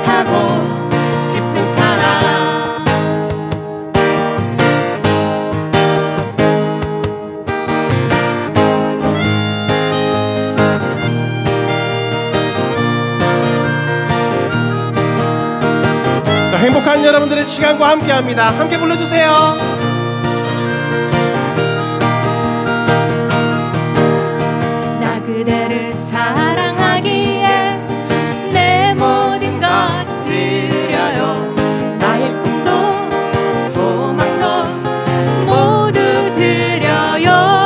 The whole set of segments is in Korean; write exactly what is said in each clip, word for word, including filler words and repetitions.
간직하고 싶은 사랑. 자, 행복한 여러분들의 시간과 함께합니다. 함께 불러주세요. 나 그대를 사랑하기에 내 모든 것 드려요. 나의 꿈도 소망도 모두 드려요.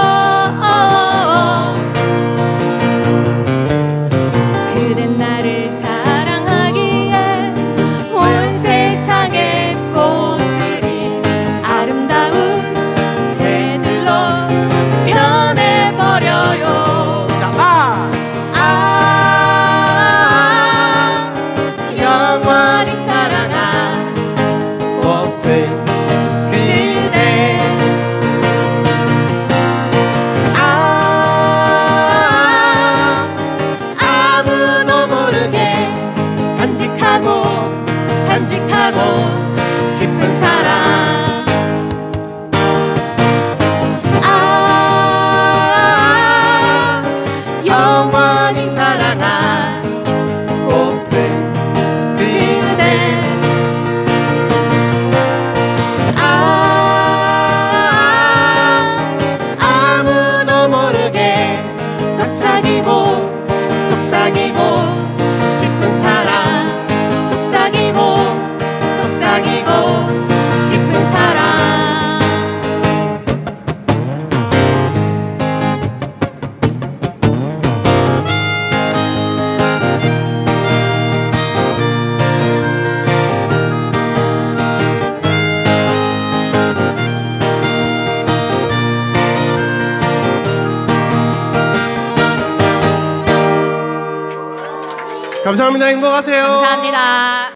그대 나를 사랑하기에 온 세상의 꽃들이 아름다운 새들로 변해버려요. 영원히 사랑한 꽃은 그대. 아, 아무도 모르게 간직하고 간직하고 싶은 사랑. 아, 영원히 사랑한 꽃은 속삭이고 싶은 사랑. 속삭이고 속삭이고 싶은 사랑. 감사합니다. 행복하세요. 감사합니다.